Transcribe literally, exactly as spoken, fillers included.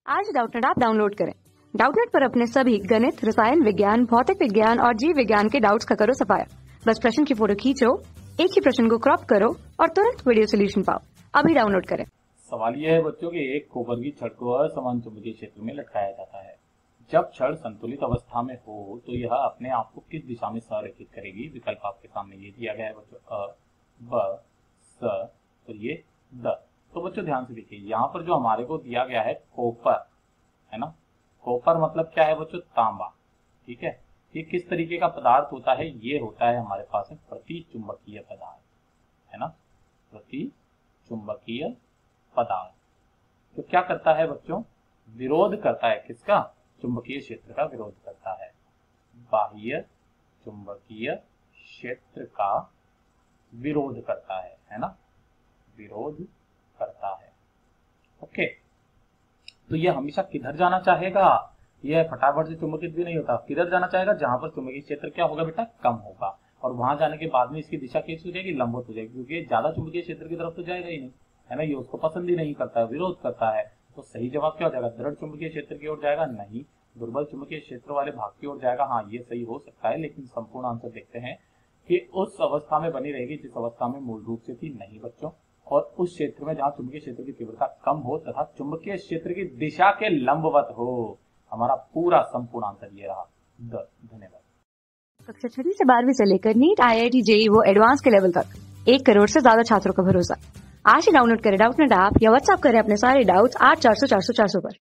आज Doubtnut app download करें। Doubtnut पर अपने सभी गणित, रसायन विज्ञान, भौतिक विज्ञान और जीव विज्ञान के डाउट्स का करो सफाया। बस प्रश्न की फोटो खींचो, एक ही प्रश्न को क्रॉप करो और तुरंत वीडियो सोल्यूशन पाओ। अभी डाउनलोड करें। सवाल यह है बच्चों के एक कोबर्गी छड़ को असमान चुंबकीय क्षेत्र में लटकाया जाता है। जब छड़ संतुलित अवस्था में हो तो यह अपने आप को किस दिशा में संरेखित करेगी? विकल्प आपके सामने ये दिया गया है बच्चों, अ, ब, स और ये द। तो बच्चों ध्यान से देखिए, यहाँ पर जो हमारे को दिया गया है कॉपर, है ना। कॉपर मतलब क्या है बच्चों? तांबा। ठीक है, ये किस तरीके का पदार्थ होता है? ये होता है हमारे पास में प्रति चुंबकीय पदार्थ, है ना, प्रति चुंबकीय पदार्थ। तो क्या करता है बच्चों? विरोध करता है। किसका? चुंबकीय क्षेत्र का विरोध करता है। बाह्य चुंबकीय क्षेत्र का विरोध करता है, है ना, विरोध करता है। ओके, तो यह हमेशा किधर जाना चाहेगा? यह फटाफट से चुंबकित भी नहीं होता। किधर जाना चाहेगा? जहां पर चुंबकीय क्षेत्र क्या होगा बेटा? कम होगा। और वहां जाने के बाद में इसकी दिशा कैसी हो जाएगी? लंबवत हो जाएगी, क्योंकि ज्यादा चुंबकीय क्षेत्र की तरफ तो जाएगा ही नहीं, है ना। ये उसको पसंद ही नहीं करता है, विरोध करता है। तो सही जवाब क्या हो जाएगा? दृढ़ चुंबकीय क्षेत्र की ओर जाएगा? नहीं, दुर्बल चुंबकीय क्षेत्र वाले भाग की ओर जाएगा। हाँ, ये सही हो सकता है, लेकिन संपूर्ण आंसर देखते हैं कि उस अवस्था में बनी रहेगी जिस अवस्था में मूल रूप से थी। नहीं बच्चों, और उस क्षेत्र में जहां चुंबकीय क्षेत्र की तीव्रता कम हो तथा चुंबकीय क्षेत्र की दिशा के लंबवत हो। हमारा पूरा संपूर्ण आंसर ये रहा। धन्यवाद। कक्षा छठी से बारहवीं से लेकर NEET, I I T, JEE वो एडवांस के लेवल तक एक करोड़ से ज्यादा छात्रों का भरोसा। आज ही डाउनलोड करें डाउटनेट ऐप या व्हाट्सएप करें अपने सारे डाउट्स आठ चार सौ चार सौ चार सौ पर।